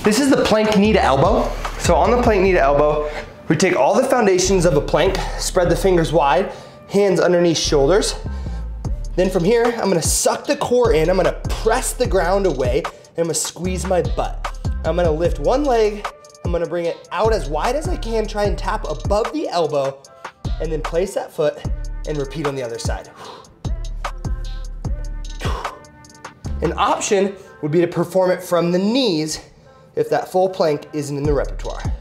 This is the plank knee to elbow. So on the plank knee to elbow, we take all the foundations of a plank, spread the fingers wide, hands underneath shoulders. Then from here, I'm gonna suck the core in, I'm gonna press the ground away, and I'm gonna squeeze my butt. I'm gonna lift one leg, I'm gonna bring it out as wide as I can, try and tap above the elbow, and then place that foot and repeat on the other side. An option would be to perform it from the knees if that full plank isn't in the repertoire.